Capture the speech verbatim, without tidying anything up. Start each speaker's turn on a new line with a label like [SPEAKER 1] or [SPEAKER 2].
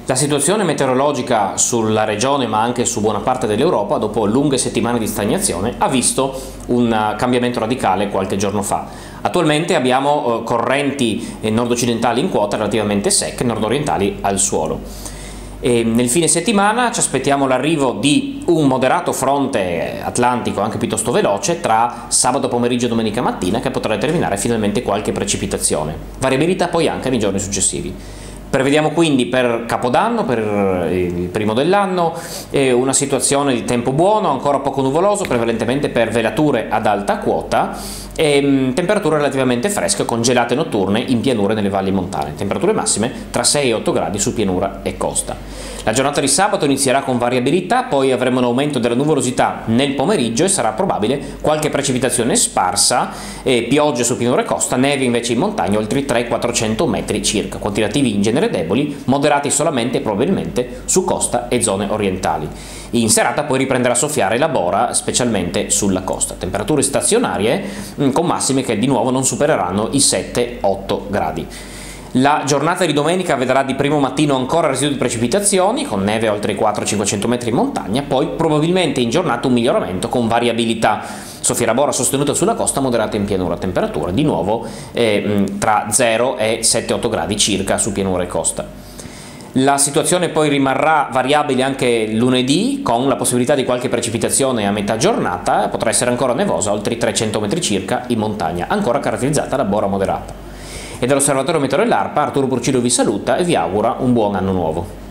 [SPEAKER 1] La situazione meteorologica sulla regione, ma anche su buona parte dell'Europa, dopo lunghe settimane di stagnazione, ha visto un cambiamento radicale qualche giorno fa. Attualmente abbiamo eh, correnti nord-occidentali in quota relativamente secche, nord-orientali al suolo. E nel fine settimana ci aspettiamo l'arrivo di un moderato fronte atlantico anche piuttosto veloce tra sabato pomeriggio e domenica mattina, che potrà determinare finalmente qualche precipitazione. Variabilità poi anche nei giorni successivi. Prevediamo quindi per Capodanno, per il primo dell'anno, una situazione di tempo buono, ancora poco nuvoloso, prevalentemente per velature ad alta quota e temperature relativamente fresche con gelate notturne in pianure nelle valli montane, temperature massime tra sei e otto gradi su pianura e costa. La giornata di sabato inizierà con variabilità, poi avremo un aumento della nuvolosità nel pomeriggio e sarà probabile qualche precipitazione sparsa, e piogge su pianura e costa, neve invece in montagna oltre i trecento quattrocento metri circa, quantitativi in genere deboli, moderati solamente e probabilmente su costa e zone orientali. In serata poi riprenderà a soffiare la bora, specialmente sulla costa. Temperature stazionarie con massime che di nuovo non supereranno i sette otto gradi. La giornata di domenica vedrà di primo mattino ancora residui di precipitazioni, con neve oltre i quattrocento cinquecento metri in montagna, poi probabilmente in giornata un miglioramento con variabilità. Soffierà bora sostenuta sulla costa, moderata in pianura, temperatura di nuovo eh, tra zero e sette otto gradi circa su pianura e costa. La situazione poi rimarrà variabile anche lunedì, con la possibilità di qualche precipitazione a metà giornata, potrà essere ancora nevosa oltre i trecento metri circa in montagna, ancora caratterizzata da bora moderata. E dall'Osservatorio Meteo dell'ARPA Arturo Burcillo vi saluta e vi augura un buon anno nuovo.